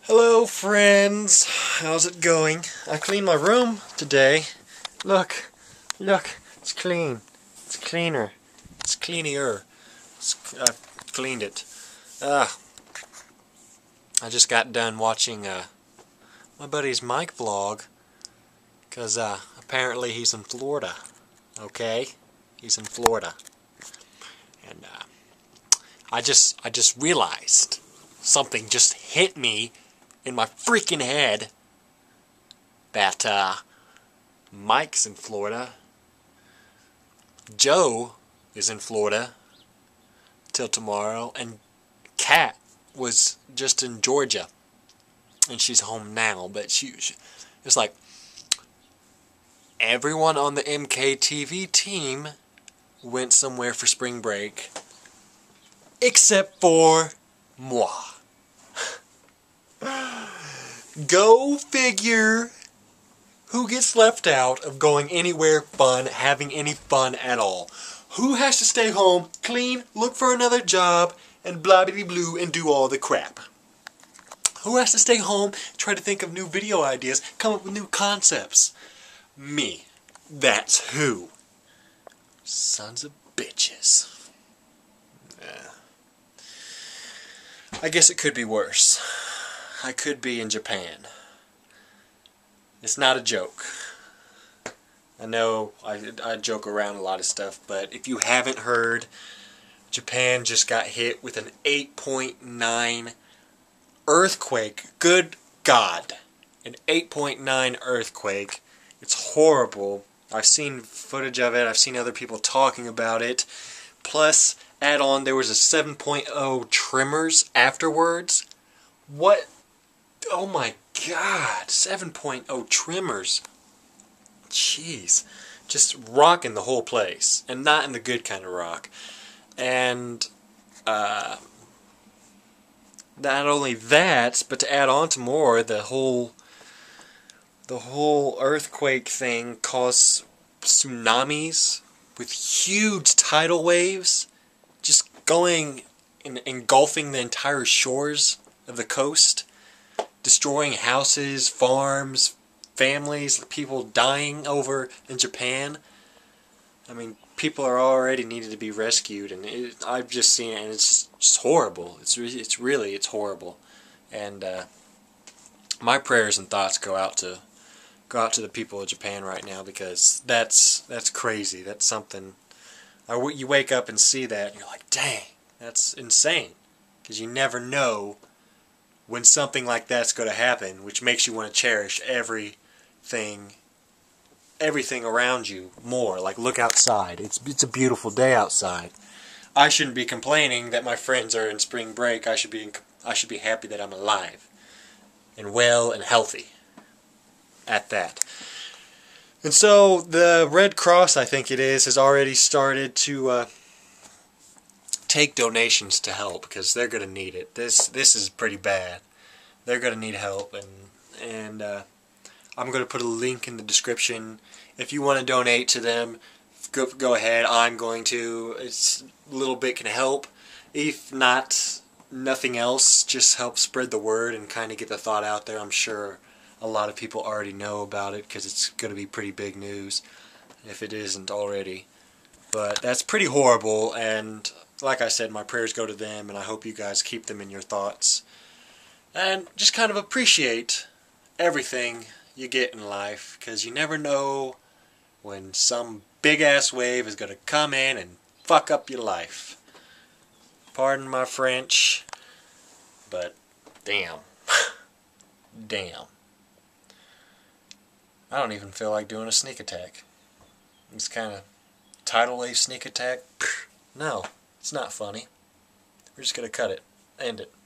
Hello friends, how's it going? I cleaned my room today. Look, it's clean. It's cleaner. It's cleaner. I've cleaned it. I just got done watching my buddy's Mike vlog, because apparently he's in Florida. Okay? He's in Florida. And I just realized something just hit me in my freaking head that Mike's in Florida, Joe is in Florida till tomorrow, and Kat was just in Georgia, and she's home now. But she it's like everyone on the MKTV team went somewhere for spring break except for moi. Go figure who gets left out of going anywhere fun, having any fun at all. Who has to stay home, clean, look for another job, and blah blah blue and do all the crap? Who has to stay home, try to think of new video ideas, come up with new concepts? Me. That's who. Sons of bitches. Yeah. I guess it could be worse. I could be in Japan. It's not a joke. I know I joke around a lot of stuff, but if you haven't heard, Japan just got hit with an 8.9 earthquake. Good God. An 8.9 earthquake. It's horrible. I've seen footage of it. I've seen other people talking about it. Plus, add on, there was a 7.0 tremors afterwards. What? Oh my God, 7.0 tremors. Jeez. Just rocking the whole place. And not in the good kind of rock. And, not only that, but to add on to more, the whole earthquake thing caused tsunamis with huge tidal waves just going and engulfing the entire shores of the coast, destroying houses, farms, families, people dying over in Japan. I mean, people are already needed to be rescued, and I've just seen it, and it's just horrible. It's horrible. And my prayers and thoughts go out to the people of Japan right now, because that's crazy. That's something. You wake up and see that, and you're like, dang, that's insane. Because you never know when something like that's going to happen, which makes you want to cherish everything around you more. Like, look outside. It's a beautiful day outside. I shouldn't be complaining that my friends are in spring break. I should be happy that I'm alive and well and healthy at that. And so the Red Cross, I think it is, has already started to take donations to help, because they're going to need it. This is pretty bad. They're going to need help, and I'm going to put a link in the description. If you want to donate to them, go ahead. I'm going to. It's a little bit can help. If not, nothing else, just help spread the word and kind of get the thought out there. I'm sure a lot of people already know about it, because it's going to be pretty big news if it isn't already. But that's pretty horrible, and like I said, my prayers go to them, and I hope you guys keep them in your thoughts. And just kind of appreciate everything you get in life, because you never know when some big-ass wave is going to come in and fuck up your life. Pardon my French, but damn. Damn. I don't even feel like doing a sneak attack. It's kind of tidal wave sneak attack. No, it's not funny. We're just going to cut it. End it.